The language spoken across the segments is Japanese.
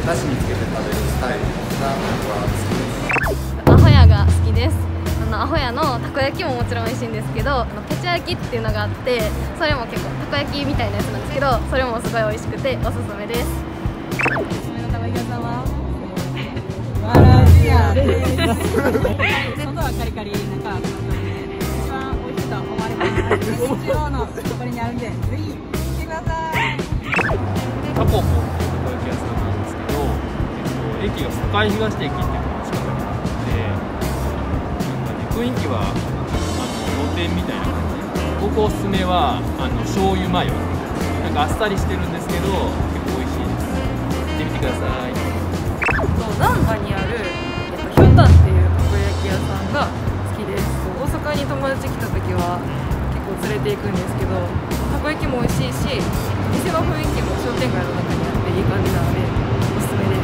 だしにつけて食べるスタイルが僕は好きです。 アホヤが好きです。アホヤのたこ焼きももちろん美味しいんですけど、ペチャ焼きっていうのがあって、それも結構たこ焼きみたいなやつなんですけど、それもすごい美味しくておすすめです。 おすすめのたこ焼き屋さんはわらじやです。外はカリカリ、中はふわふわで一番美味しいと思われます。中央のこれにあるんで、ぜひ来てください。 タコポンっていうたこ焼き屋さんなんですけど、駅が堺東駅っていうのが近くにあって、雰囲気は露店みたいな感じ。僕おすすめは醤油マヨ、なんかあっさりしてるんですけど結構美味しいです。行ってみてください。 難波にあるひょたっていうたこ焼き屋さんが好きです。大阪に友達来た時は結構連れて行くんですけど、たこ焼きも美味しいし、店の雰囲気も商店街の中にあっていい感じなのでおすすめです。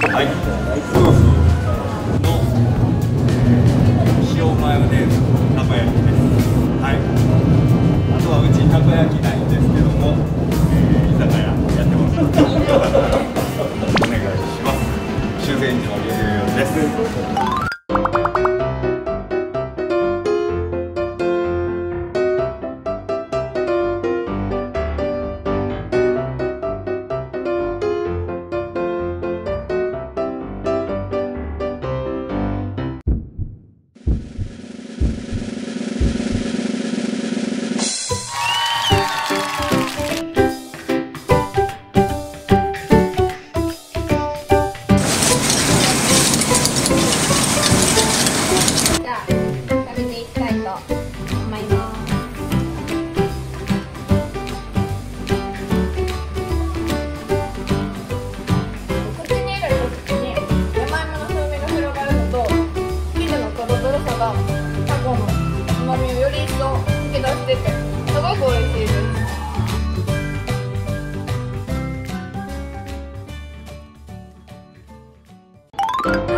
はい、ソースの塩マヨネーズたこ焼きです。はい。あとはうちたこ焼きないんですけども、居酒屋やってます。よかったらお願いします。修善寺のゆうゆうです。 タコの旨味をより一層引き出しててすごく美味しいです。